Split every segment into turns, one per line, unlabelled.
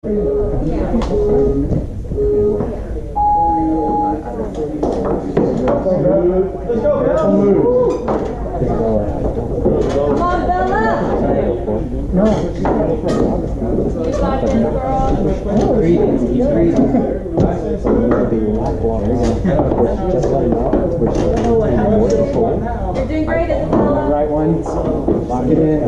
Let's go, Bella! Come on, Bella!
No.
He's locked in, girl.
He's breathing. Just let him out.
You're doing great, Isabella.
Right one. Lock it in.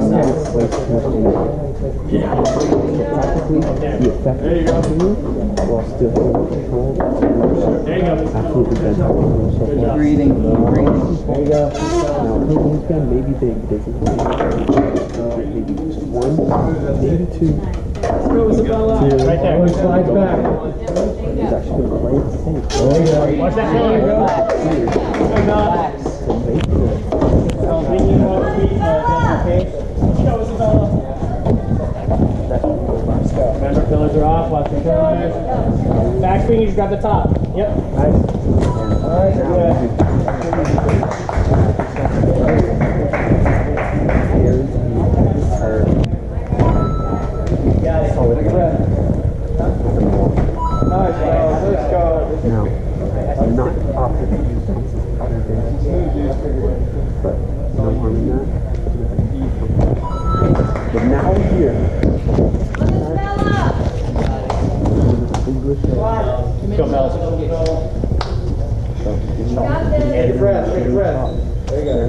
Yeah. Practically, the effect of you while still holding control.
There you go.
Absolutely fantastic.
Breathing.
There you go. Now, Peyton's gun may be big, but maybe one, maybe two.
Let's go, Isabella. Right there.
Slide back. He's actually going to play it safe.
There you go. Watch that pillar.
Relax.
I was thinking about the feet, but that's okay. Let's go, Isabella. Let's go. Remember, pillars are off. Watch the pillars. Back swing, you just grab the top. Yep. Nice. Alright, good. Got it. Take a breath. Nice, let's go.
Now, I'm not opposite to use but no harm in that. But now here. English.
Go, Bella.
Take a breath, take a breath. There you go.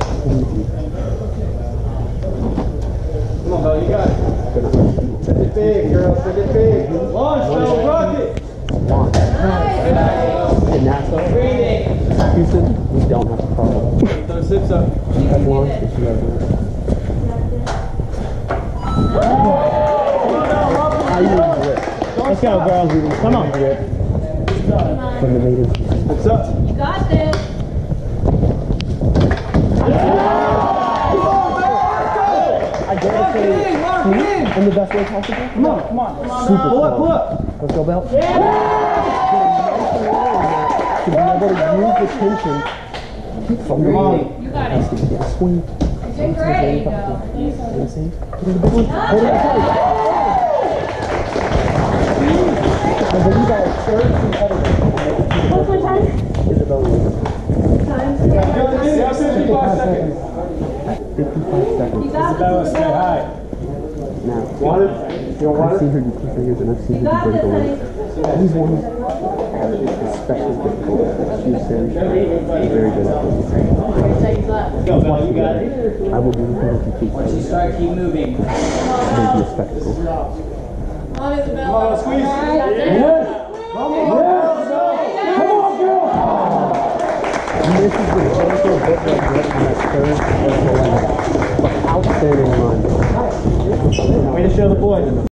Come on, Bella, you got it. Send it big, girl, send it big. Launch, Bella, rocket!
Launch. And that's Houston, we don't have a problem.
Throw sips up.
She has launched, but she has not.
Let's go, girls. Come on.
From the natives.
What's up?
You got this.
I dare say, in the best way possible.
Come on, come on.
Super
Pull up, pull up.
Let's go, Bell. To be able to use the tension from the body.
You got it.
Get a swing.
You're doing great.
Get the same. Get the big one. Hold it tight. I believe our third competitor.
What's my time?
Isabella Wakeham.
Time.
Yeah, 55 seconds.
55 seconds.
Isabella, say hi.
Now,
Want it? You don't want
I've
it?
seen her do 2 fingers and I've seen her do vertical. These ones are especially difficult. She's very good at them.
Seconds left.
Go, Bella, you got it.
I will do the complete.
Once you start, keep moving.
It may be a spectacle.
Come on, Isabella.
Come on, squeeze.
Yes.
Come on, girl.
And this is the gentle bit like this on that third. Outstanding run.
Way to show the boys.